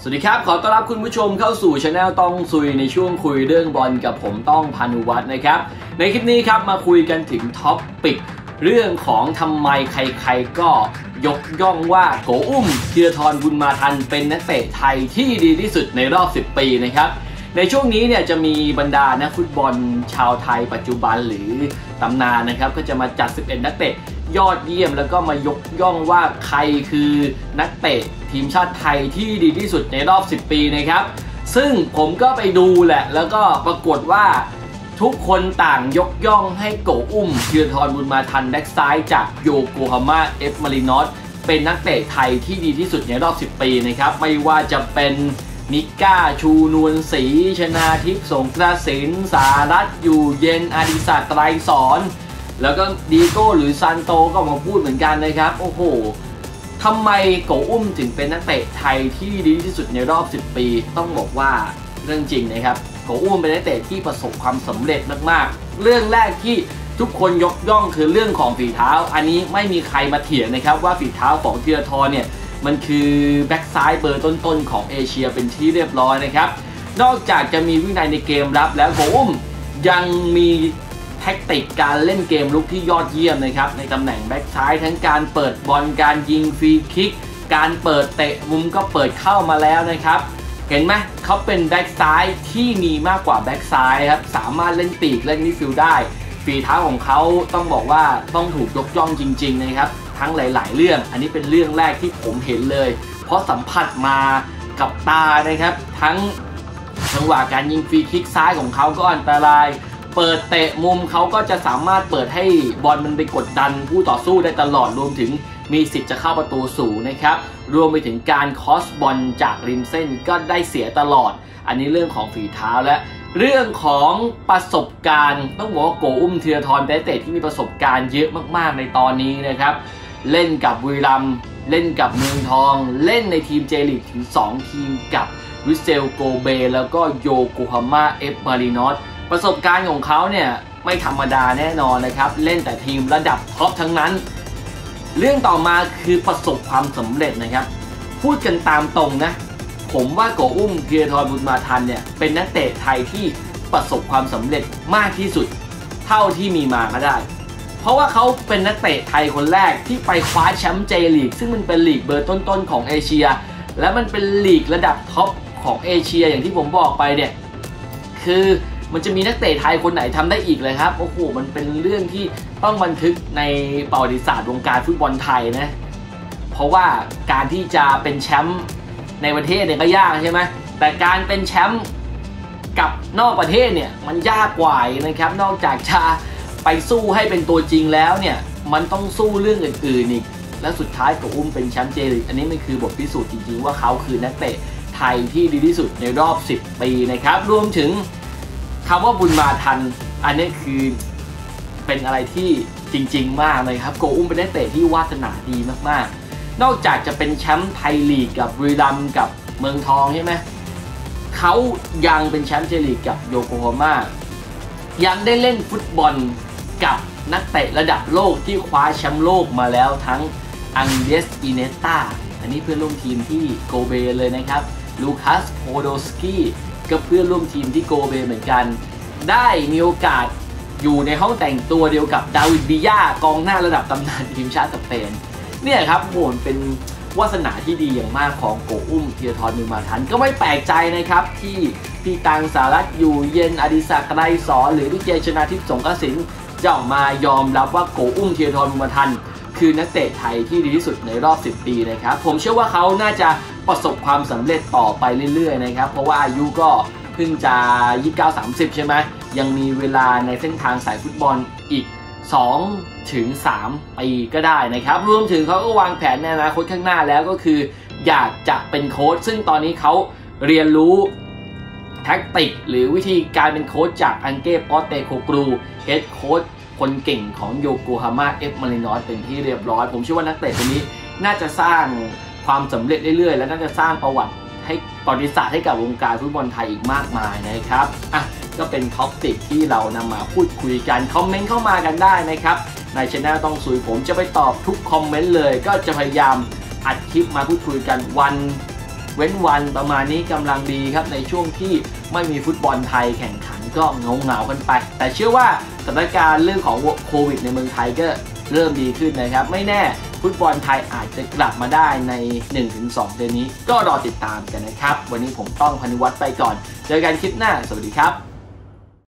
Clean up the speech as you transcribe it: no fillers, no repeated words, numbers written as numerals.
สวัสดีครับขอต้อนรับคุณผู้ชมเข้าสู่ช anel ต้องซุยในช่วงคุยเรื่องบอลกับผมต้องพานุวัฒน์นะครับในคลิปนี้ครับมาคุยกันถึงท็อปปิกเรื่องของทำไมใครๆก็ยกย่องว่าโกอุ้มธีรทรบุญมาทันเป็นนักเตะไทยที่ดีที่สุดในรอบ10 ปีนะครับในช่วงนี้เนี่ยจะมีบรรดานักฟุตบอลชาวไทยปัจจุบันหรือตำนานนะครับก็จะมาจัด11นักเตะยอดเยี่ยมแล้วก็มายกย่องว่าใครคือนักเตะทีมชาติไทยที่ดีที่สุดในรอบ10 ปีนะครับซึ่งผมก็ไปดูแหละแล้วก็ปรากฏว่าทุกคนต่างยกย่องให้โกอุ้มธีรทรบุญมาทันแบ็กซ้ายจากโยโกฮาม่าเอฟมารินอสเป็นนักเตะไทยที่ดีที่สุดในรอบ10 ปีนะครับไม่ว่าจะเป็นมิก้าชูนวลศรีชนาทิพย์สงกระสินสารัตน์อยู่เย็นอดิศักดิ์ไกรสอนแล้วก็ดีโก้หรือซันโตก็มาพูดเหมือนกันนะครับโอ้โหทำไมโกอุ้มถึงเป็นนักเตะไทยที่ดีที่สุดในรอบ10 ปีต้องบอกว่าเรื่องจริงนะครับโกอุ้มเป็นนักเตะที่ประสบความสำเร็จมากๆเรื่องแรกที่ทุกคนยกย่องคือเรื่องของฝีเท้าอันนี้ไม่มีใครมาเถียงนะครับว่าฝีเท้าของธีรทรเนี่ยมันคือแบ็กซ้ายเบอร์ต้นๆของเอเชียเป็นที่เรียบร้อยนะครับนอกจากจะมีวินัยในเกมรับแล้วโกอุ้มยังมีแทคติกการเล่นเกมลุกที่ยอดเยี่ยมนะครับในตำแหน่งแบ็กซ้ายทั้งการเปิดบอลการยิงฟรีคิกการเปิดเตะมุมก็เปิดเข้ามาแล้วนะครับเห็นไหมเขาเป็นแบ็กซ้ายที่มีมากกว่าแบ็กซ้ายครับสามารถเล่นปีกเล่นมิดฟิลด์ได้ฝีเท้าของเขาต้องบอกว่าต้องถูกยกย่องจริงๆนะครับทั้งหลายๆเรื่องอันนี้เป็นเรื่องแรกที่ผมเห็นเลยเพราะสัมผัสมากับตานะครับทั้งจังหวะการยิงฟรีคิกซ้ายของเขาก็อันตรายเปิดเตะมุมเขาก็จะสามารถเปิดให้บอลมันไปกดดันผู้ต่อสู้ได้ตลอดรวมถึงมีสิทธิ์จะเข้าประตูสูงนะครับรวมไปถึงการคอสบอลจากริมเส้นก็ได้เสียตลอดอันนี้เรื่องของฝีเท้าและเรื่องของประสบการณ์ต้องบอกว่าโกอุ้มธีรทรเป็นนักเตะที่มีประสบการณ์เยอะมากๆในตอนนี้นะครับเล่นกับบุรีรัมย์เล่นกับเมืองทองเล่นในทีมเจลีกถึง2ทีมกับวิเซลโกเบแล้วก็โยโกฮาม่าเอฟมารินอสประสบการณ์ของเขาเนี่ยไม่ธรรมดาแน่นอนนะครับเล่นแต่ทีมระดับท็อปทั้งนั้นเรื่องต่อมาคือประสบความสำเร็จนะครับพูดกันตามตรงนะผมว่าโกอุ้มธีรทรบุญมาทันเนี่ยเป็นนักเตะไทยที่ประสบความสำเร็จมากที่สุดเท่าที่มีมาก็ได้เพราะว่าเขาเป็นนักเตะไทยคนแรกที่ไปคว้าแชมป์เจลีกซึ่งมันเป็นลีกเบอร์ต้นๆของเอเชียและมันเป็นลีกระดับท็อปของเอเชียอย่างที่ผมบอกไปเนี่ยคือมันจะมีนักเตะไทยคนไหนทำได้อีกเลยครับโอ้โหมันเป็นเรื่องที่ต้องบันทึกในประวัติศาสตร์วงการฟุตบอลไทยนะเพราะว่าการที่จะเป็นแชมป์ในประเทศเนี่ยก็ยากใช่ไหมแต่การเป็นแชมป์กับนอกประเทศเนี่ยมันยากกว่านะครับนอกจากจะไปสู้ให้เป็นตัวจริงแล้วเนี่ยมันต้องสู้เรื่องอื่นๆอีกและสุดท้ายโกอุ้มเป็นแชมป์เจลีกอันนี้มันคือบทพิสูจน์จริงๆว่าเขาคือนักเตะไทยที่ดีที่สุดในรอบ10 ปีนะครับรวมถึงคำว่าบุญมาทันอันนี้คือเป็นอะไรที่จริงๆมากเลยครับโกอุ้มเป็นนักเตะที่วาสนาดีมากๆนอกจากจะเป็นแชมป์ไทยลีกกับบุรีรัมย์กับเมืองทองใช่ไหมเขายังเป็นแชมป์เจลีกกับโยโกฮาม่ายังได้เล่นฟุตบอลกับนักเตะระดับโลกที่คว้าแชมป์โลกมาแล้วทั้งอังเดสอิเนสตาอันนี้เพื่อนร่วมทีมที่โกเบเลยนะครับลูคัสโพโดสกี้ก็เพื่อนร่วมทีมที่โกเบเหมือนกันได้มีโอกาสอยู่ในห้องแต่งตัวเดียวกับดาวิดบิยากองหน้าระดับตำนานทีมชาติสเปนเนี่ยครับโหเป็นวาสนาที่ดีอย่างมากของโกอุ้มธีรทรบุญมาทันก็ไม่แปลกใจนะครับที่พี่ตังสารัตน์อยู่เย็นอดิศักดิ์ไกรสอนหรือพี่เจชนาทิพย์สงกระสินจะออกมายอมรับว่าโกอุ้มธีรทรบุญมาทันคือนักเตะไทยที่ดีที่สุดในรอบ10 ปีนะครับผมเชื่อว่าเขาน่าจะประสบความสำเร็จต่อไปเรื่อยๆนะครับเพราะว่าอายุก็เพิ่งจะ29-30ใช่ไหมยังมีเวลาในเส้นทางสายฟุตบอลอีก2-3 ปีก็ได้นะครับรวมถึงเขาก็วางแผนในอนาคตข้างหน้าแล้วก็คืออยากจะเป็นโค้ชซึ่งตอนนี้เขาเรียนรู้แท็กติกหรือวิธีการเป็นโค้ชจากอังเก้ปอเตโคกรูเฮดโค้ชคนเก่งของโยโกฮาม่าเอฟมารินอสเป็นที่เรียบร้อยผมเชื่อว่านักเตะคนนี้น่าจะสร้างความสำเร็จเรื่อยๆและน่าจะสร้างประวัติให้ประวัติศาสตร์ให้กับวงการฟุตบอลไทยอีกมากมายนะครับก็เป็นท็อปปิกที่เรานำมาพูดคุยกันคอมเมนต์เข้ามากันได้นะครับในช่องต้องซุยผมจะไปตอบทุกคอมเมนต์เลยก็จะพยายามอัดคลิปมาพูดคุยกันวันเว้นวันประมาณนี้กำลังดีครับในช่วงที่ไม่มีฟุตบอลไทยแข่งขันก็เหงากันไปแต่เชื่อว่าสถานการณ์เรื่องของโควิดในเมืองไทยก็เริ่มดีขึ้นนะครับไม่แน่ฟุตบอลไทยอาจจะกลับมาได้ใน 1-2 เดือนนี้ก็รอติดตามกันนะครับวันนี้ผมต้องพานุวัฒน์ไปก่อนเจอกันคลิปหน้าสวัสดีครับ